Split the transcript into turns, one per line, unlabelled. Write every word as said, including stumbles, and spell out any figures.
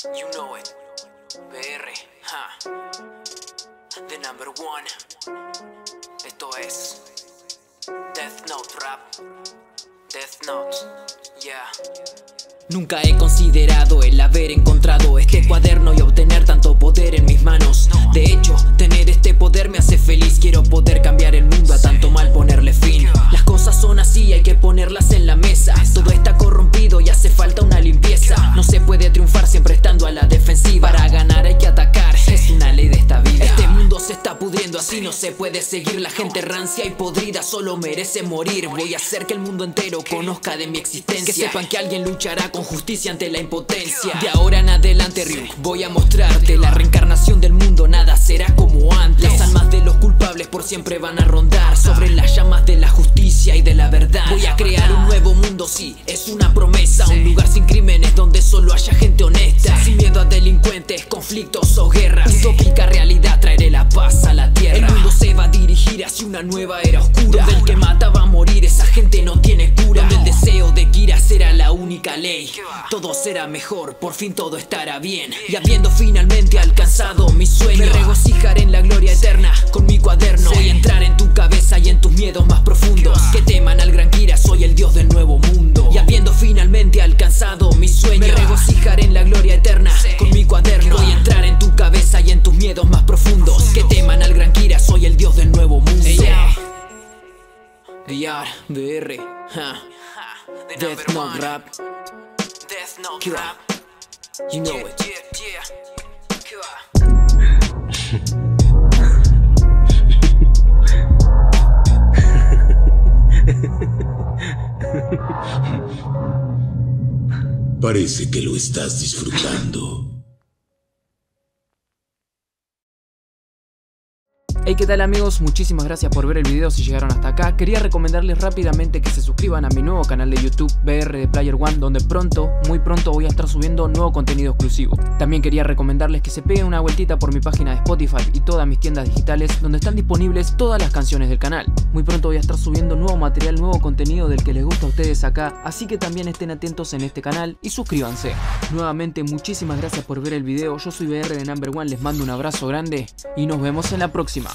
You know it, B R, huh? The number one. Esto es Death Note Rap. Death Note, yeah.
Nunca he considerado el haber encontrado este cuaderno y obtener tanto poder en mis manos. De hecho, tener este poder me hace feliz. Quiero poder cambiar el mundo, a tanto mal ponerle fin. Las cosas son así, hay que ponerlas en la mesa. Todo está corrompido y hace falta una limpieza. No se puede triunfar siempre estando a la defensiva. Para ganar hay que atacar, es una ley de esta vida. Este mundo se está pudriendo, así no se puede seguir. La gente rancia y podrida solo merece morir. Voy a hacer que el mundo entero conozca de mi existencia, que sepan que alguien luchará con justicia ante la impotencia. De ahora en adelante, Ryu, voy a mostrarte la reencarnación del mundo, nada será como antes. Las almas de los culpables por siempre van a rondar sobre las llamas de la justicia y de la verdad. Voy a crear un nuevo mundo, sí, es una promesa. Un lugar sin crímenes donde solo haya gente honesta, sin miedo a delincuentes, conflictos o guerras. Utópica realidad, traeré la paz a la tierra. El mundo se va a dirigir hacia una nueva era oscura, donde el que mata va a morir, esa gente no tiene cura. Donde el deseo de Kira será la única ley. Todo será mejor, por fin todo estará bien. Y habiendo finalmente alcanzado mi sueño, me regocijaré en la gloria eterna con mi cuaderno. Voy a entrar en tu cabeza y en tus miedos más profundos, que teman al gran Kira, soy el dios del nuevo mundo. Y habiendo finalmente alcanzado mi sueño, me regocijaré en la gloria eterna con mi cuaderno. Voy a entrar en tu cabeza y en tus miedos más profundos, que teman al gran Kira, soy el dios del nuevo mundo. A R, B R, huh. Death Note Rap.
Death Note
Kira.
Rap.
You know
Yeah,
it.
yeah, yeah.
Parece que lo estás disfrutando.
Hey, ¿qué tal amigos? Muchísimas gracias por ver el video si llegaron hasta acá. Quería recomendarles rápidamente que se suscriban a mi nuevo canal de YouTube, B R de Player One, donde pronto, muy pronto voy a estar subiendo nuevo contenido exclusivo. También quería recomendarles que se peguen una vueltita por mi página de Spotify y todas mis tiendas digitales, donde están disponibles todas las canciones del canal. Muy pronto voy a estar subiendo nuevo material, nuevo contenido del que les gusta a ustedes acá, así que también estén atentos en este canal y suscríbanse. Nuevamente, muchísimas gracias por ver el video. Yo soy B R de Number One, les mando un abrazo grande y nos vemos en la próxima.